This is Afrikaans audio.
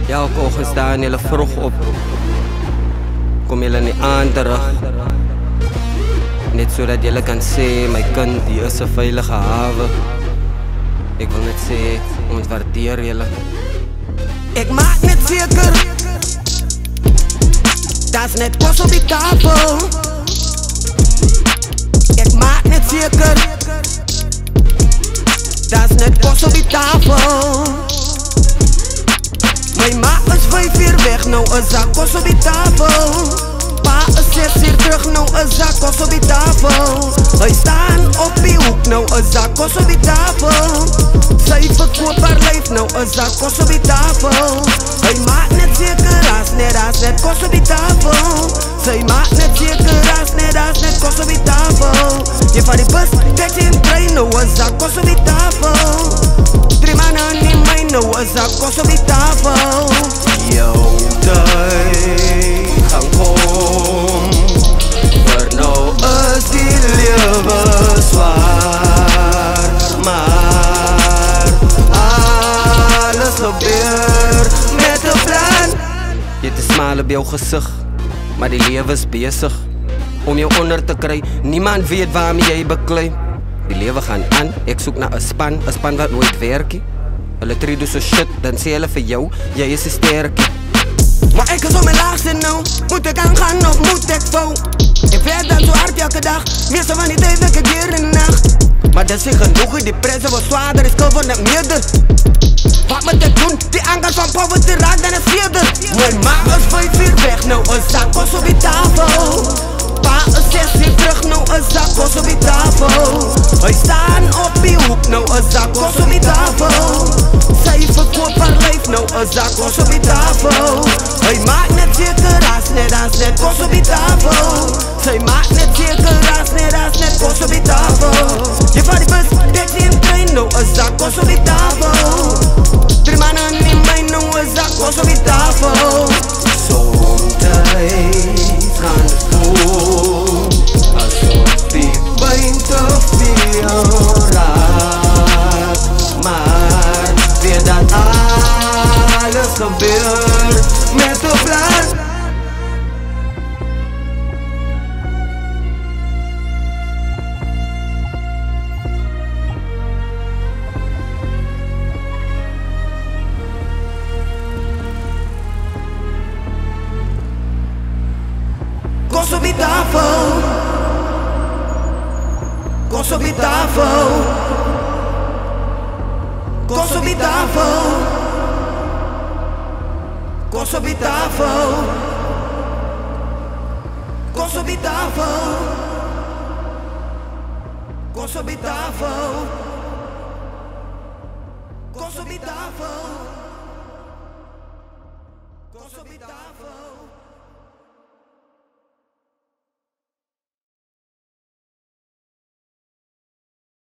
Elke oggend staan julle vroeg op, kom julle nie aan terug, net sodat julle kan sê, my kind, hier is 'n veilige hawe. Ek wil net sê, ons waardeer julle. Ek maak net seker, daar's net kos op die tafel. Ek maak net seker, daar's net kos op die tafel. My ma is 5 uur weg, nou is daar kos op die tafel. Pa is 6 uur terug, nou is daar kos op die tafel. Hy staan op die hoek, nou is daar kos op die tafel. Sy verkoop haar lyf, nou is daar kos op die tafel. Hy maak net seker, daar's net kos op die tafel. Sy maak net seker, daar's net kos op die tafel. Jy vat die bus, taxi en trein, nou is daar kos op die tafel. 3 mannen in my, nou is daar kos op die tafel. Jou tyd gaan kom, maar nou is die lewe zwaar. Maar alles gebeur met 'n plan. Jy het 'n smile op jou gesig, maar die lewe is besig om jou onder te kry. Niemand weet waarmee jy beklei. Die lewe gaan aan, ek soek na 'n span wat nooit werk nie. Hulle tree dus so shit, dan sê hulle vir jou, jy is 'n sterkie. Maar ek is op my laagste nou, moet ek aangaan of moet ek vou? Ek werk dan so hard elke dag, meeste van die tyd werk ek hier in die nacht. Maar dis nie genoeg, die prijzen wordt zwaarder, ik skil van het meerder. Wat moet ek doen, die anger van poverty raakt dan een veerder. My ma is 5 uur weg, nou is daar kos op die tafel. Pa is 6 uur terug, nou is daar kos op die tafel. Hy staan op die hoek, nou is daar kos op die tafel. Sy verkoop haar lyf, nou is daar kos op die tafel. Hy maak net seker, daar's net kos op die tafel. Sy maak net seker, daar's net kos op die tafel. Jy vat die bus, taxi en trein, nou is daar kos op die tafel. 3 mannen in my, nou is daar kos op die tafel. Somtijds gaan het voel asof die pijn te veel raak, maar weet dat alles gebeurt met 'n plan. Kos op die tafel, kos op die tafel, kos op die tafel, kos op die tafel, kos op die tafel, kos op die tafel, kos op die tafel, kos op die tafel.